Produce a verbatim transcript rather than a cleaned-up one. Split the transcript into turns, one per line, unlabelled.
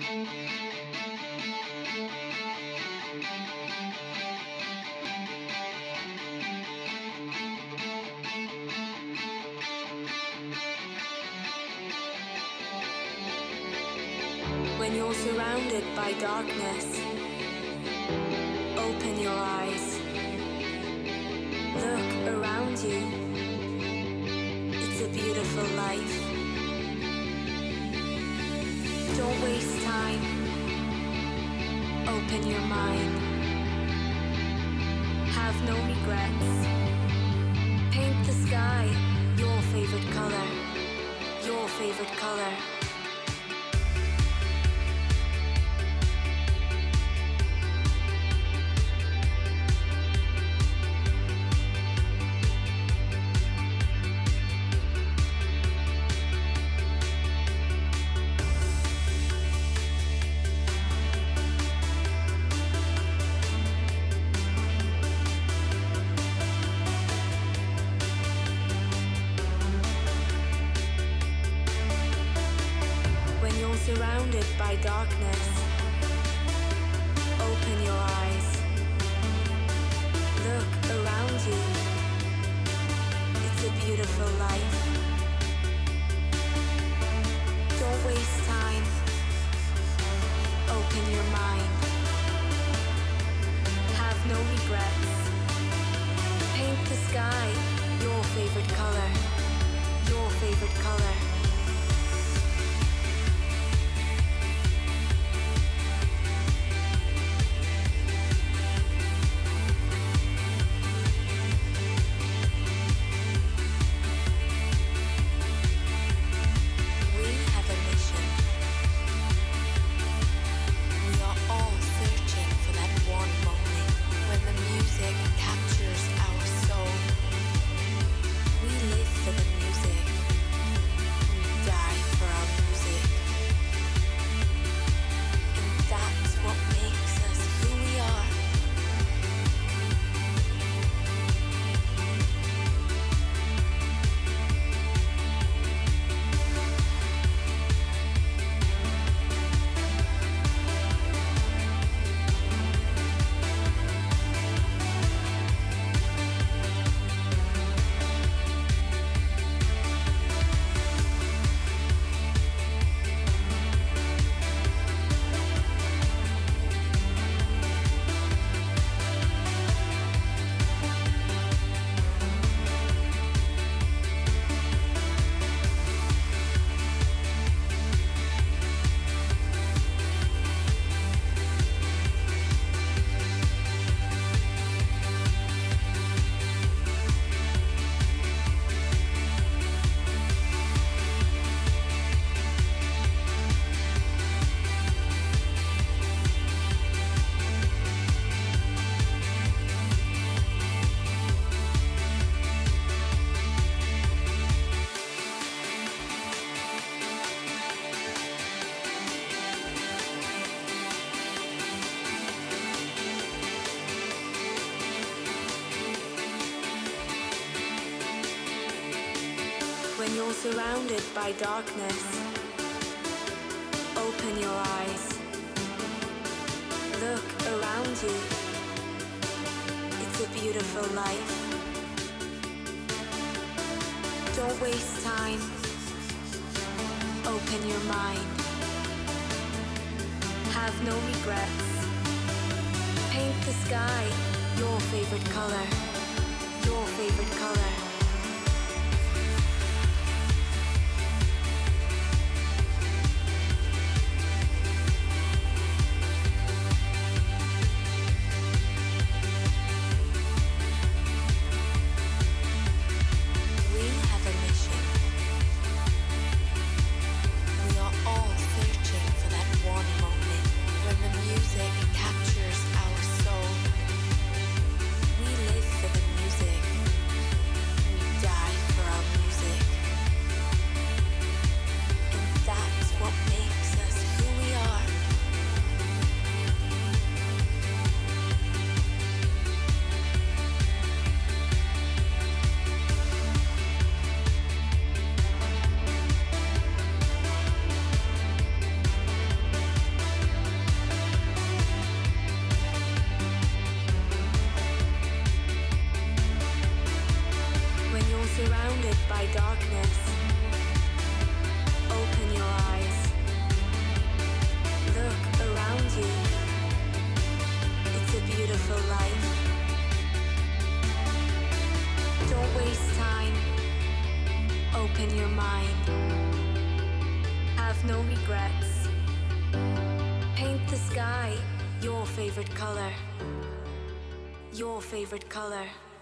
When you're surrounded by darkness, open your eyes. Look around you. It's a beautiful life. Don't waste time. Open your mind. Have no regrets. Paint the sky your favorite color. Your favorite color. Surrounded by darkness, open your eyes. Look around you. It's a beautiful life. Don't waste time. Open your mind. Have no regrets. Paint the sky your favorite color. Your favorite color. When you're surrounded by darkness, open your eyes. Look around you. It's a beautiful life. Don't waste time. Open your mind. Have no regrets. Paint the sky your favorite color. Your favorite color. We live for the music. Open your mind. Have no regrets. Paint the sky your favorite color. Your favorite color.